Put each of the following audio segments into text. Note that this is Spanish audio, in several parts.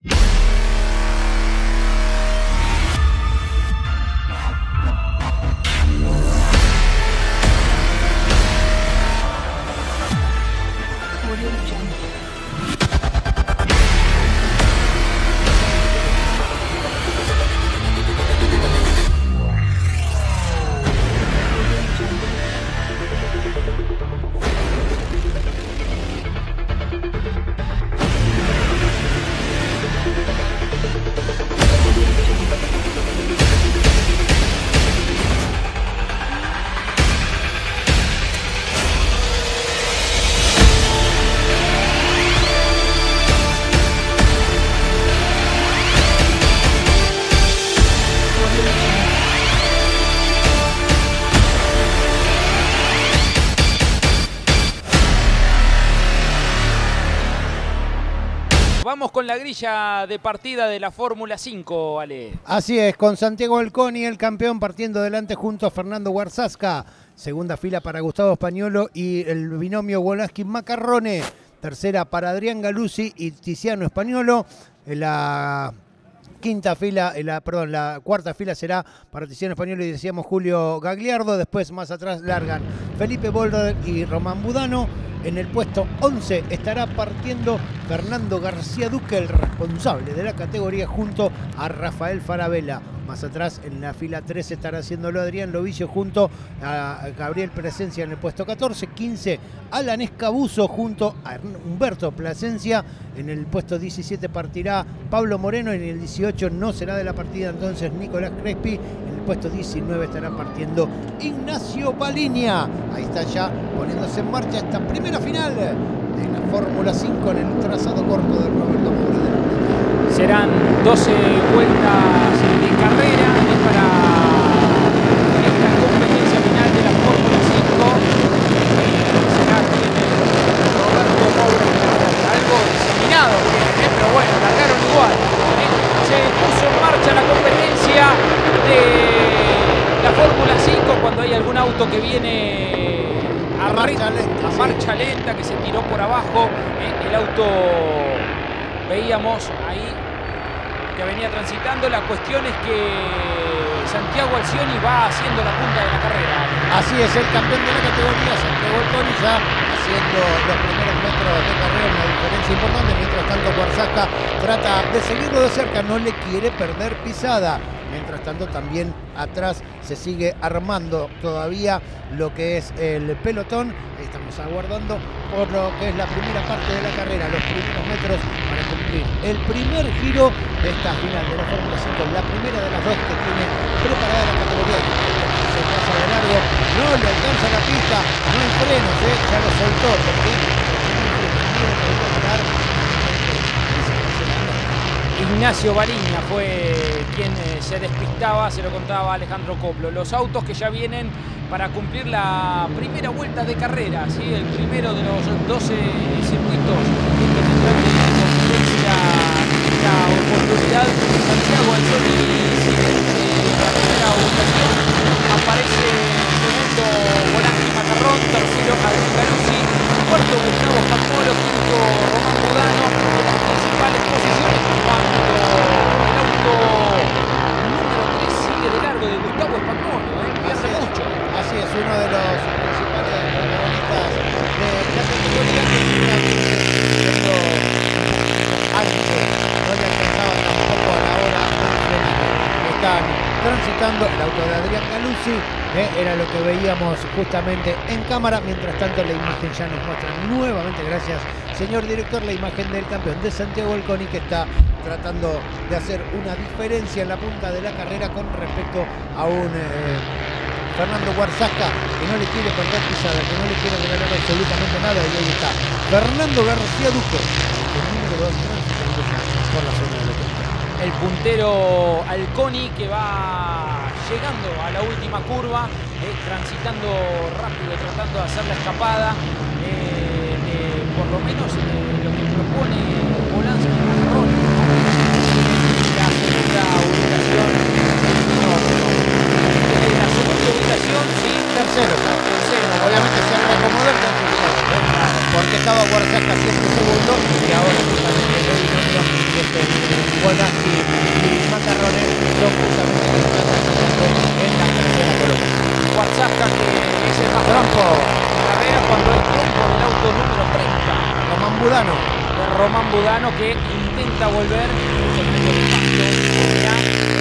Vamos con la grilla de partida de la Fórmula 5, Ale. Así es, con Santiago Alconi, el campeón, partiendo delante junto a Fernando Guarzasca. Segunda fila para Gustavo Españolo y el binomio Wolaski-Macarrone. Tercera para Adrián Galuzzi y Tiziano Españolo. La cuarta fila será para Tiziano Españolo y decíamos Julio Gagliardo. Después más atrás largan Felipe Bolder y Román Budano. En el puesto 11 estará partiendo Fernando García Duque, el responsable de la categoría, junto a Rafael Farabella. Más atrás, en la fila 13, estará haciéndolo Adrián Lovicio junto a Gabriel Presencia en el puesto 14. 15, Alan Escabuso junto a Humberto Plasencia. En el puesto 17 partirá Pablo Moreno. En el 18 no será de la partida entonces Nicolás Crespi. En el puesto 19 estará partiendo Ignacio Baliña. Ahí está ya poniéndose en marcha esta primera final de la Fórmula 5 en el trazado corto del Roberto Mauri. Serán 12 vueltas de carrera para esta competencia final de la Fórmula 5. Será el Roberto Mauri, algo diseminado, pero bueno, largaron igual. Se puso en marcha la competencia de la Fórmula 5 cuando hay algún auto que viene a marcha lenta, que se tiró por abajo. El auto, veíamos ahí que venía transitando. La cuestión es que Santiago Alcioni va haciendo la punta de la carrera. Así es, el campeón de la categoría, Santiago Alcioni, ya haciendo los primeros metros de carrera, una diferencia importante. Mientras tanto, Guarzasca trata de seguirlo de cerca, no le quiere perder pisada. Mientras tanto, también atrás se sigue armando todavía lo que es el pelotón. Estamos aguardando por lo que es la primera parte de la carrera, los primeros metros para cumplir el primer giro de esta final de la Fórmula 5. La primera de las dos que tiene preparada la categoría. Se pasa de largo, no le alcanza la pista, no hay frenos, ya lo soltó. Porque Ignacio Baliña fue quien se despistaba, se lo contaba Alejandro Coplo. Los autos que ya vienen para cumplir la primera vuelta de carrera, ¿sí? El primero de los 12 circuitos que tendrán la oportunidad. Santiago Alcioni, la primera votación, aparece segundo Wolaski-Macarrón, tercero Adrián Galuzzi, cuarto Gustavo Españolo, quinto Román Budano. En las principales posiciones, cuando el auto número 3 sigue de largo de Gustavo Españolo, hace mucho. Así es, uno de los principales protagonistas de la categoría, que está siendo antes, no le alcanzaba tampoco a la hora. Están transitando el auto de Adrián Galuzzi, era lo que veíamos justamente en cámara. Mientras tanto, la imagen ya nos muestra nuevamente, gracias señor director, la imagen del campeón de Santiago Alconi, que está tratando de hacer una diferencia en la punta de la carrera con respecto a un Fernando Guarzasca, que no le quiere perder pisada, que no le quiere regalar absolutamente nada. Y ahí está Fernando García Duque, el número 2, transitando ya por la zona de la pista. El puntero Alconi, que va llegando a la última curva, transitando rápido, tratando de hacer la escapada, por lo menos lo que propone Wolaski-Macarrón. La segunda ubicación, la segunda ubicación, sí, tercero. Obviamente se han acomodado, porque estaba Guarzasca siempre segundo y ahora justamente el binomio Volansky y Macarrone son justamente los que están atacando en la tercera columna. Warsaska, que es el más tronco de carrera cuando es tronco del auto número 30. Román Budano. De Román Budano, que intenta volver, pero intenta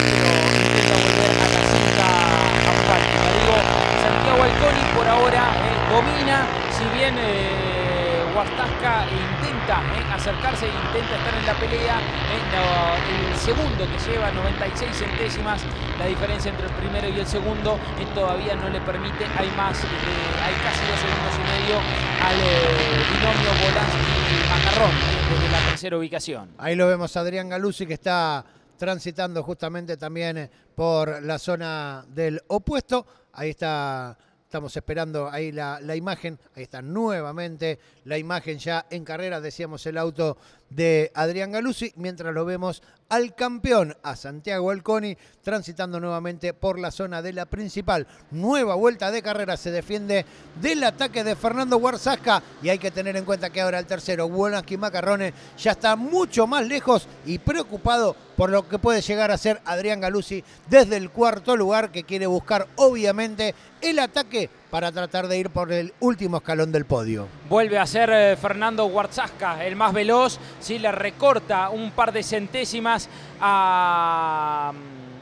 volver a la cinta asfáltica. Digo, Santiago Alconi por ahora domina, si bien Warsaska intenta acercarse, intenta estar en la pelea. El segundo, que lleva 96 centésimas, la diferencia entre el primero y el segundo, todavía no le permite. Hay más, hay casi 2 segundos y medio al binomio Volansky-Macarrón desde la tercera ubicación. Ahí lo vemos a Adrián Galuzzi, que está transitando justamente también por la zona del opuesto. Ahí está. Estamos esperando ahí la imagen. Ahí está nuevamente la imagen ya en carrera. Decíamos el auto de Adrián Galuzzi. Mientras lo vemos al campeón, a Santiago Alconi, transitando nuevamente por la zona de la principal. Nueva vuelta de carrera. Se defiende del ataque de Fernando Warsaska. Y hay que tener en cuenta que ahora el tercero, Volansky Macarrone, ya está mucho más lejos y preocupado por lo que puede llegar a ser Adrián Galuzzi desde el cuarto lugar, que quiere buscar obviamente el ataque para tratar de ir por el último escalón del podio. Vuelve a ser Fernando Warsaska el más veloz, sí, le recorta un par de centésimas a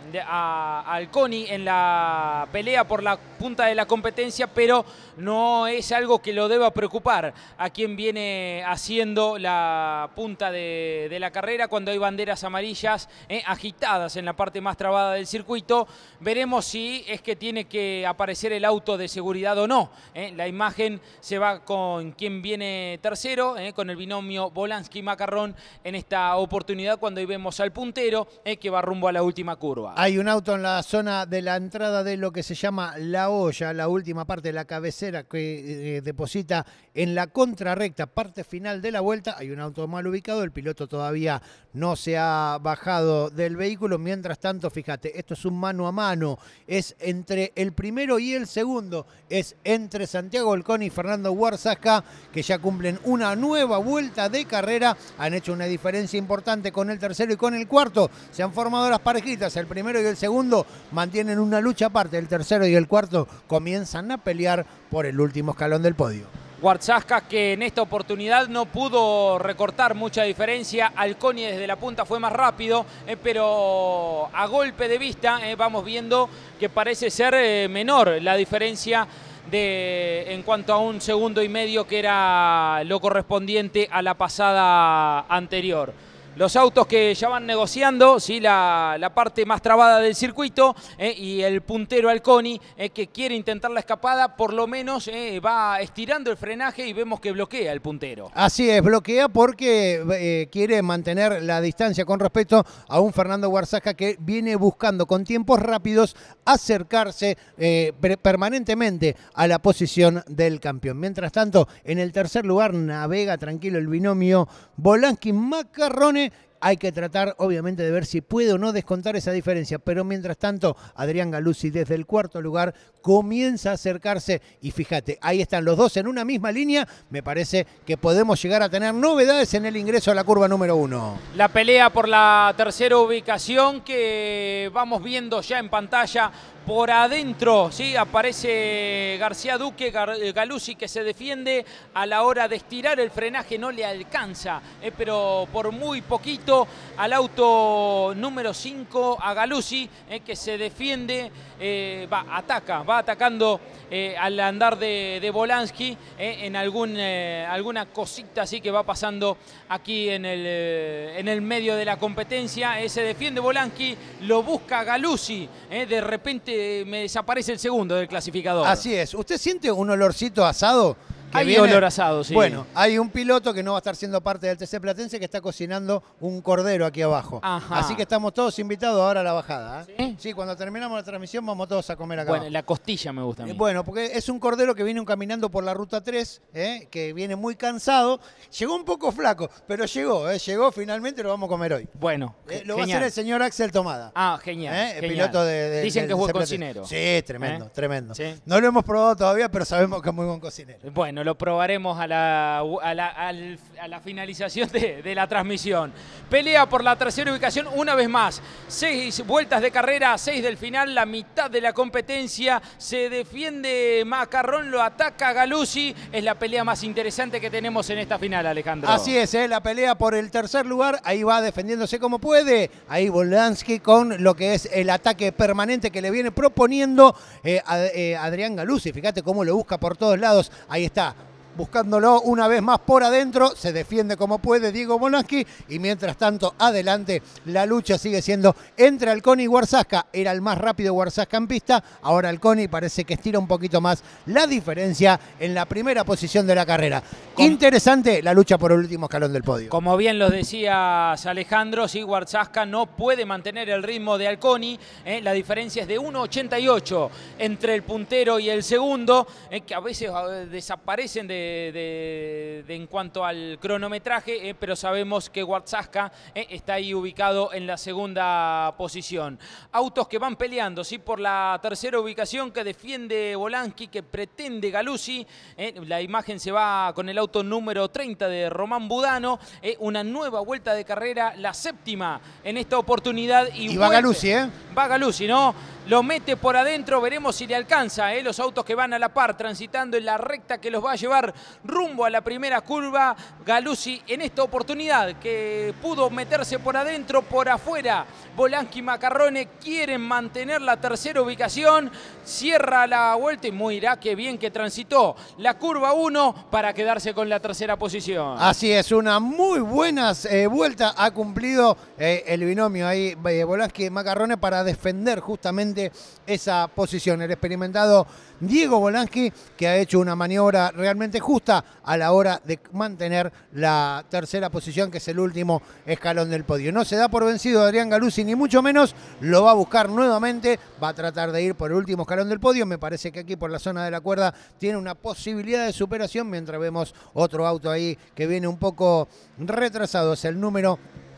Alconi en la pelea por la punta de la competencia, pero no es algo que lo deba preocupar a quien viene haciendo la punta de la carrera cuando hay banderas amarillas agitadas en la parte más trabada del circuito. Veremos si es que tiene que aparecer el auto de seguridad o no. La imagen se va con quien viene tercero, con el binomio Volansky-Macarrón en esta oportunidad, cuando ahí vemos al puntero que va rumbo a la última curva. Hay un auto en la zona de la entrada de lo que se llama la olla, la última parte de la cabecera que deposita en la contrarrecta, parte final de la vuelta. Hay un auto mal ubicado, el piloto todavía no se ha bajado del vehículo. Mientras tanto, fíjate, esto es un mano a mano, es entre el primero y el segundo, es entre Santiago Alconi y Fernando Warsaska, que ya cumplen una nueva vuelta de carrera, han hecho una diferencia importante con el tercero y con el cuarto, se han formado las parejitas, el primero y el segundo mantienen una lucha aparte, el tercero y el cuarto comienzan a pelear por el último escalón del podio. Warsaska, que en esta oportunidad no pudo recortar mucha diferencia. Alconi desde la punta fue más rápido, pero a golpe de vista vamos viendo que parece ser menor la diferencia en cuanto a 1,5 segundos, que era lo correspondiente a la pasada anterior. Los autos que ya van negociando, ¿sí? la parte más trabada del circuito, y el puntero Alconi, que quiere intentar la escapada, por lo menos va estirando el frenaje y vemos que bloquea el puntero. Así es, bloquea porque quiere mantener la distancia con respecto a un Fernando Warsaska que viene buscando con tiempos rápidos acercarse permanentemente a la posición del campeón. Mientras tanto, en el tercer lugar navega tranquilo el binomio Volansky-Macarrone. Hay que tratar, obviamente, de ver si puede o no descontar esa diferencia. Pero mientras tanto, Adrián Galuzzi desde el cuarto lugar comienza a acercarse. Y fíjate, ahí están los dos en una misma línea. Me parece que podemos llegar a tener novedades en el ingreso a la curva número 1. La pelea por la tercera ubicación que vamos viendo ya en pantalla. Por adentro, ¿sí? Aparece García Duque, Galuzzi, que se defiende a la hora de estirar el frenaje, no le alcanza, pero por muy poquito al auto número 5, a Galuzzi, que se defiende, va atacando al andar de Volansky, en alguna cosita así que va pasando aquí en el medio de la competencia. Se defiende Volansky, lo busca Galuzzi, de repente me desaparece el segundo del clasificador. Así es. ¿Usted siente un olorcito asado? Hay olor asado, sí. Bueno, hay un piloto que no va a estar siendo parte del TC Platense que está cocinando un cordero aquí abajo. Ajá. Así que estamos todos invitados ahora a la bajada. ¿Sí? Sí, cuando terminamos la transmisión vamos todos a comer acá. Bueno, la costilla me gusta a mí. Bueno, porque es un cordero que viene caminando por la ruta 3, que viene muy cansado. Llegó un poco flaco, pero llegó finalmente, lo vamos a comer hoy. Bueno, lo va a hacer el señor Axel Tomada. Ah, genial. El genial. piloto de Dicen que es buen TC Platense. cocinero. Sí, tremendo, tremendo. ¿Sí? No lo hemos probado todavía, pero sabemos que es muy buen cocinero. Bueno, bueno, lo probaremos a la finalización de la transmisión. Pelea por la tercera ubicación una vez más. 6 vueltas de carrera, 6 del final, la mitad de la competencia. Se defiende Macarrón, lo ataca Galuzzi. Es la pelea más interesante que tenemos en esta final, Alejandro. Así es, la pelea por el tercer lugar. Ahí va defendiéndose como puede. Ahí Volansky con lo que es el ataque permanente que le viene proponiendo Adrián Galuzzi. Fíjate cómo lo busca por todos lados. Ahí está, buscándolo una vez más por adentro. Se defiende como puede Diego Volansky. Y mientras tanto, adelante, la lucha sigue siendo entre Alconi y Warsaska. Era el más rápido Warsaska en pista. Ahora Alconi parece que estira un poquito más la diferencia en la primera posición de la carrera. Interesante la lucha por el último escalón del podio. Como bien lo decías, Alejandro, sí, Warsaska no puede mantener el ritmo de Alconi. La diferencia es de 1,88 entre el puntero y el segundo, que a veces desaparecen en cuanto al cronometraje, pero sabemos que Warsaska está ahí ubicado en la segunda posición. Autos que van peleando, ¿sí? Por la tercera ubicación que defiende Volansky, que pretende Galuzzi. La imagen se va con el auto número 30 de Román Budano. Una nueva vuelta de carrera, la séptima en esta oportunidad. Y va Galuzzi, Va Galuzzi, ¿no? Lo mete por adentro, veremos si le alcanza, los autos que van a la par, transitando en la recta que los va a llevar rumbo a la primera curva. Galuzzi en esta oportunidad que pudo meterse por adentro, por afuera. Volansky y Macarrone quieren mantener la tercera ubicación. Cierra la vuelta y mirá qué bien que transitó la curva 1 para quedarse con la tercera posición. Así es, una muy buena vuelta ha cumplido el binomio ahí, Volansky y Macarrone, para defender justamente esa posición. El experimentado Diego Volansky, que ha hecho una maniobra realmente justa a la hora de mantener la tercera posición, que es el último escalón del podio. No se da por vencido Adrián Galuzzi, ni mucho menos. Lo va a buscar nuevamente, va a tratar de ir por el último escalón del podio. Me parece que aquí por la zona de la cuerda tiene una posibilidad de superación, mientras vemos otro auto ahí que viene un poco retrasado. Es el número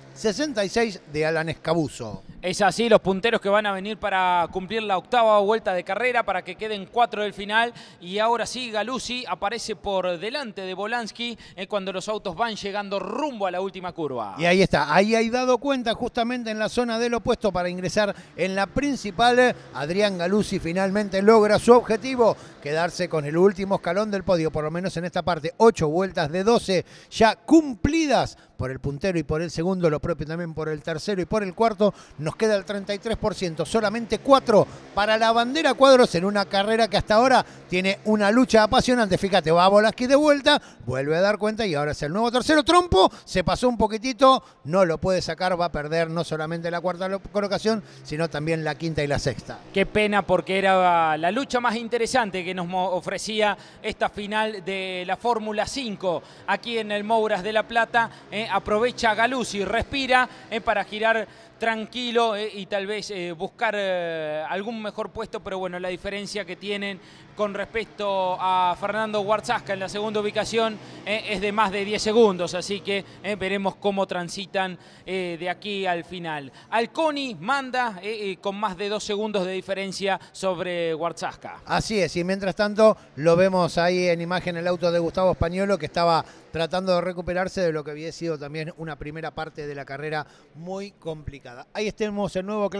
66 de Alan Escabuso. Es así, los punteros que van a venir para cumplir la octava vuelta de carrera, para que queden 4 del final. Y ahora sí, Galuzzi aparece por delante de Volansky cuando los autos van llegando rumbo a la última curva. Y ahí está, ahí hay dado cuenta justamente en la zona del opuesto para ingresar en la principal. Adrián Galuzzi finalmente logra su objetivo, quedarse con el último escalón del podio, por lo menos en esta parte. 8 vueltas de 12 ya cumplidas por el puntero y por el segundo, lo propio también por el tercero y por el cuarto. Nos queda el 33%, solamente 4 para la bandera cuadros en una carrera que hasta ahora tiene una lucha apasionante. Fíjate, va Volansky de vuelta, vuelve a dar cuenta y ahora es el nuevo tercero. Trompo se pasó un poquitito, no lo puede sacar, va a perder no solamente la cuarta colocación, sino también la quinta y la sexta. Qué pena, porque era la lucha más interesante que nos ofrecía esta final de la Fórmula 5 aquí en el Mouras de La Plata. Aprovecha Galuzzi, respira para girar tranquilo y tal vez buscar algún mejor puesto, pero bueno, la diferencia que tienen con respecto a Fernando Warsaska en la segunda ubicación es de más de 10 segundos, así que veremos cómo transitan de aquí al final. Alconi manda con más de 2 segundos de diferencia sobre Warsaska. Así es, y mientras tanto lo vemos ahí en imagen el auto de Gustavo Españolo, que estaba tratando de recuperarse de lo que había sido también una primera parte de la carrera muy complicada. Ahí tenemos el nuevo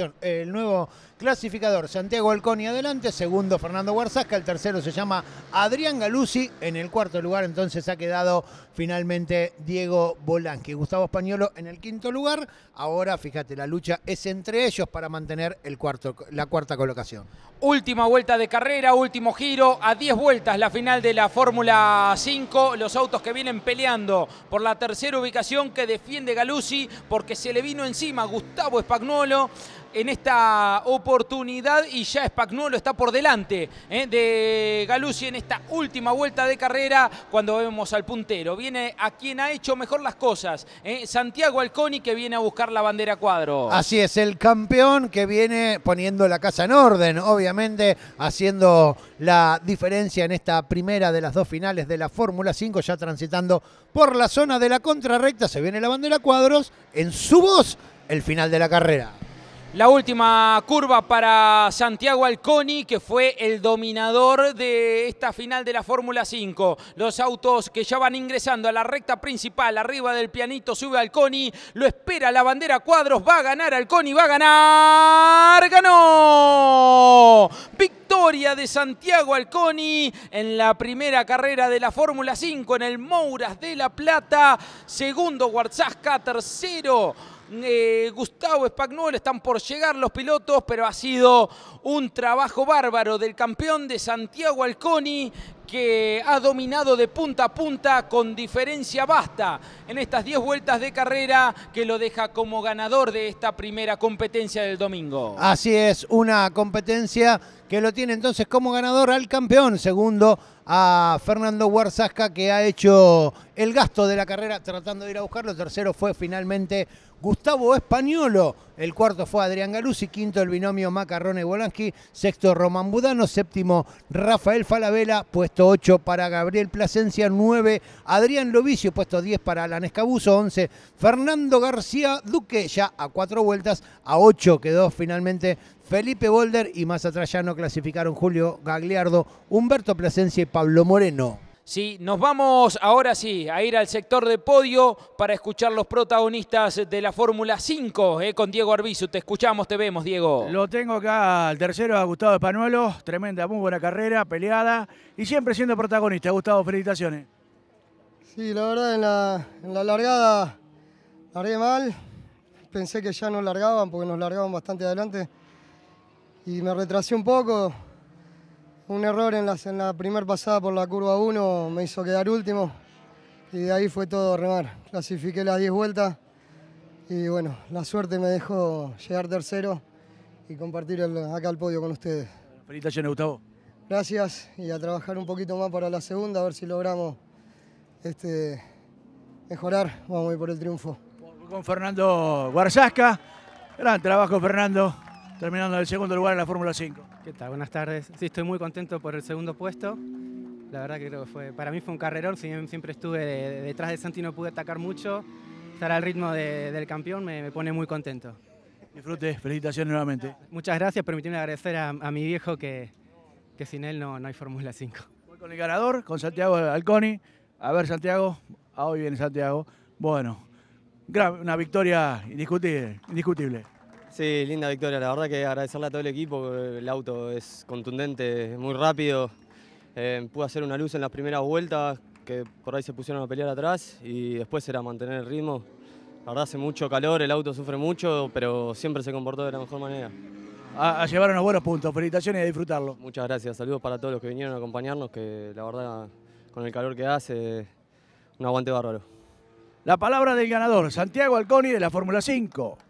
clasificador, Santiago Alconi adelante, segundo Fernando Warsaska, el tercero se llama Adrián Galuzzi, en el cuarto lugar entonces ha quedado finalmente Diego Volansky. Gustavo Españolo en el quinto lugar. Ahora fíjate, la lucha es entre ellos para mantener la cuarta colocación. Última vuelta de carrera, último giro, a 10 vueltas la final de la Fórmula 5. Los autos que vienen peleando por la tercera ubicación que defiende Galuzzi, porque se le vino encima Gustavo Espagnolo en esta oportunidad y ya Espagnolo está por delante de Galuzzi en esta última vuelta de carrera. Cuando vemos al puntero, viene a quien ha hecho mejor las cosas, Santiago Alconi, que viene a buscar la bandera cuadro. Así es, el campeón que viene poniendo la casa en orden, obviamente haciendo la diferencia en esta primera de las 2 finales de la Fórmula 5, ya transitando por la zona de la contrarrecta. Se viene la bandera cuadros, en su voz el final de la carrera. La última curva para Santiago Alconi, que fue el dominador de esta final de la Fórmula 5. Los autos que ya van ingresando a la recta principal, arriba del pianito sube Alconi, lo espera la bandera cuadros, va a ganar Alconi, va a ganar, ¡ganó! Victoria de Santiago Alconi en la primera carrera de la Fórmula 5 en el Mouras de La Plata. Segundo Guarzacca, tercero Gustavo Spagnolo. Están por llegar los pilotos, pero ha sido un trabajo bárbaro del campeón de Santiago Alconi, que ha dominado de punta a punta con diferencia basta en estas 10 vueltas de carrera, que lo deja como ganador de esta primera competencia del domingo. Así es, una competencia que lo tiene entonces como ganador al campeón. Segundo a Fernando Guarzacca, que ha hecho el gasto de la carrera tratando de ir a buscarlo. Tercero fue finalmente Gustavo Spagnolo. El cuarto fue Adrián Galuzzi. Quinto el binomio Macarrone-Wolanski. Sexto Román Budano. Séptimo Rafael Falabella. Puesto 8 para Gabriel Plasencia. 9 Adrián Lovicio. Puesto 10 para Alan Escabuso. 11 Fernando García Duque. Ya a 4 vueltas. A 8 quedó finalmente Felipe Bolder, y más atrás ya no clasificaron Julio Gagliardo, Humberto Plasencia y Pablo Moreno. Sí, nos vamos ahora sí a ir al sector de podio para escuchar los protagonistas de la Fórmula 5 con Diego Arbizu. Te escuchamos, te vemos, Diego. Lo tengo acá al tercero, a Gustavo Spagnolo. Tremenda, muy buena carrera, peleada y siempre siendo protagonista. Gustavo, felicitaciones. Sí, la verdad en la largada largué mal. Pensé que ya no largaban porque nos largaban bastante adelante. Y me retrasé un poco. Un error en la primera pasada por la curva 1 me hizo quedar último. Y de ahí fue todo remar. Clasifiqué las 10 vueltas. Y bueno, la suerte me dejó llegar tercero y compartir acá el podio con ustedes. Felicitaciones, Gustavo. Gracias, y a trabajar un poquito más para la segunda, a ver si logramos mejorar. Vamos a ir por el triunfo. Con Fernando Guarzacca. Gran trabajo, Fernando. Terminando en el segundo lugar en la Fórmula 5. ¿Qué tal? Buenas tardes. Sí, estoy muy contento por el segundo puesto. La verdad que creo que para mí fue un carrerón. Si bien siempre estuve detrás de Santi, no pude atacar mucho. Estar al ritmo del campeón me pone muy contento. Disfrute, felicitaciones nuevamente. Muchas gracias. Permíteme agradecer a mi viejo que sin él no hay Fórmula 5. Voy con el ganador, con Santiago Alconi. A ver, Santiago. Hoy viene Santiago. Bueno, una victoria indiscutible. Sí, linda victoria. La verdad que agradecerle a todo el equipo. El auto es contundente, muy rápido. Pude hacer una luz en las primeras vueltas, que por ahí se pusieron a pelear atrás, y después era mantener el ritmo. La verdad hace mucho calor, el auto sufre mucho, pero siempre se comportó de la mejor manera. A llevar unos buenos puntos. Felicitaciones y a disfrutarlo. Muchas gracias. Saludos para todos los que vinieron a acompañarnos, que la verdad con el calor que hace, un aguante bárbaro. La palabra del ganador, Santiago Alconi de la Fórmula 5.